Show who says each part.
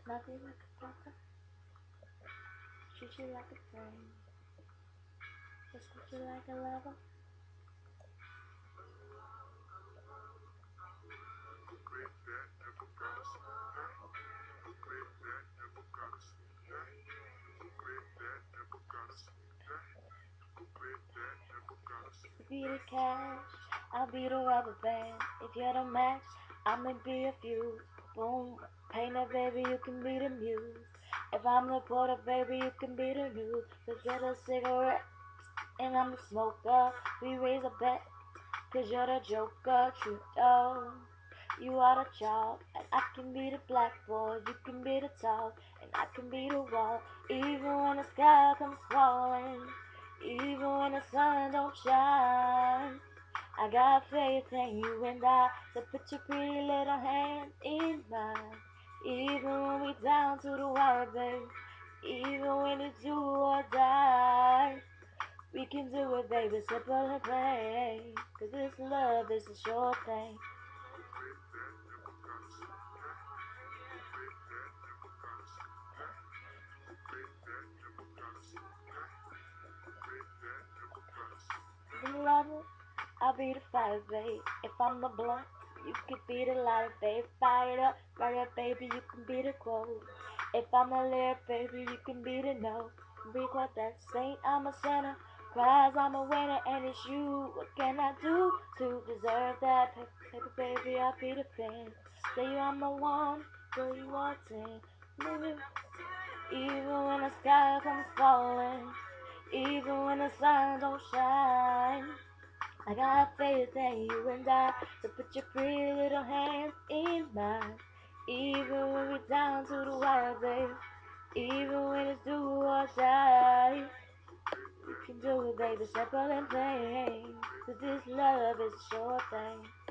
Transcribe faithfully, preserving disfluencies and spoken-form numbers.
Speaker 1: Nothing like a brother. Treat you like a friend. Just treat you like a lover. You be the cash, I'll be the rubber band. If you're the match, I'ma be a fuse. Boom, painter, baby, you can be the muse. If I'm the porter, baby, you can be the news. Cause you're the cigarette, and I'm the smoker. We raise a bet, cause you're the joker, true though. You are the chalk, and I can be the blackboard. You can be the top, and I can be the wall. Even when the sky comes falling, even when the sun don't shine, I got faith in you and I to put your pretty little hand in mine. Even when we down to the wire, babe. Even when it's do or die. We can do it, baby, simple and plain. Cause this love is a sure thing. The lover, I'll be the fire, babe. If I'm the blunt, you could be the light, babe. Fire it up, fire up, baby, you can be the quote. If I'm the lyric, baby, you can be the note. Record that saint, I'm a sinner. Prize, I'm a winner, and it's you. What can I do to deserve that? Paper, baby, I'll be the pen. Say I'm the one, so you want ten. Maybe, even when the sky comes falling, even when the sun don't shine, I got faith in you and I to put your pretty little hands in mine. Even when we're down to the wire, babe. Even when it's do or die. You can do it, baby, simple and plain. Cause this love is a sure thing.